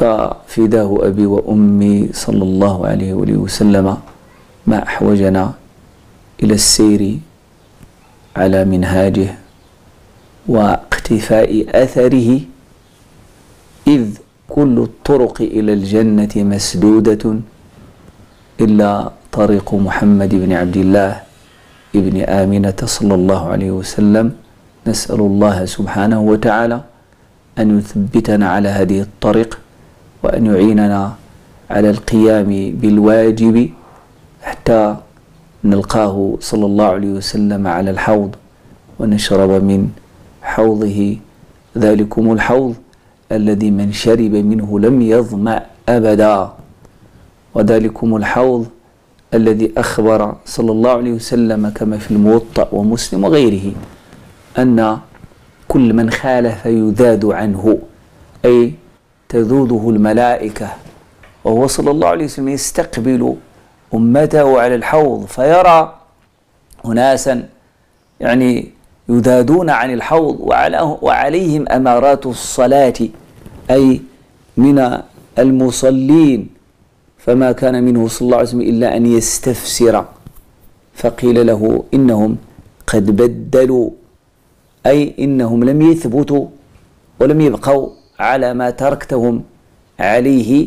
ففداه أبي وأمي صلى الله عليه وآله وسلم ما أحوجنا إلى السير على منهاجه واقتفاء أثره، إذ كل الطرق إلى الجنة مسدودة إلا طريق محمد بن عبد الله ابن آمنة صلى الله عليه وسلم. نسأل الله سبحانه وتعالى أن يثبتنا على هذه الطريق، وأن يعيننا على القيام بالواجب حتى نلقاه صلى الله عليه وسلم على الحوض ونشرب من حوضه، ذلكم الحوض الذي من شرب منه لم يظمأ أبدا، وذلكم الحوض الذي أخبر صلى الله عليه وسلم كما في الموطأ ومسلم وغيره أن كل من خالف يذاد عنه، أي تذوده الملائكة، وهو صلى الله عليه وسلم يستقبل أمته على الحوض فيرى أناسا يذادون عن الحوض وعليهم أمارات الصلاة، أي من المصلين، فما كان منه صلى الله عليه وسلم إلا أن يستفسر، فقيل له إنهم قد بدلوا، أي إنهم لم يثبتوا ولم يبقوا على ما تركتهم عليه،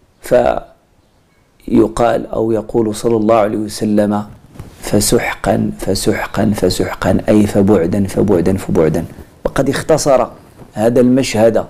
فيقال أو يقول صلى الله عليه وسلم فسحقا فسحقا فسحقا، أي فبعدا فبعدا فبعدا. وقد اختصر هذا المشهد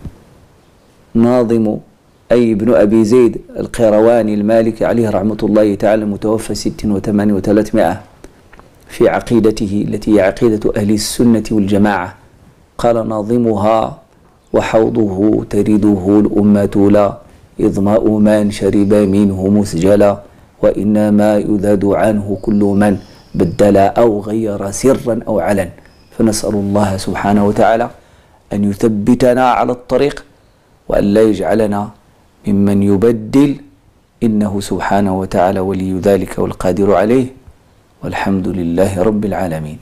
ناظم أي ابن أبي زيد القيرواني المالكي عليه رحمة الله تعالى، متوفى 86 و300، في عقيدته التي هي عقيدة أهل السنة والجماعة، قال ناظمها: وحوضه ترده الأمة لا إظماء من شرب منه مسجلا، وإنما يذاد عنه كل من بدل أو غير سرا أو علن. فنسأل الله سبحانه وتعالى أن يثبتنا على الطريق، وأن لا يجعلنا ممن يبدل، إنه سبحانه وتعالى ولي ذلك والقادر عليه، والحمد لله رب العالمين.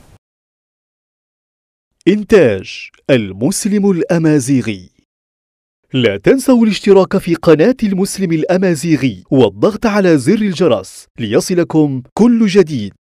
إنتاج المسلم الأمازيغي. لا تنسوا الاشتراك في قناة المسلم الأمازيغي والضغط على زر الجرس ليصلكم كل جديد.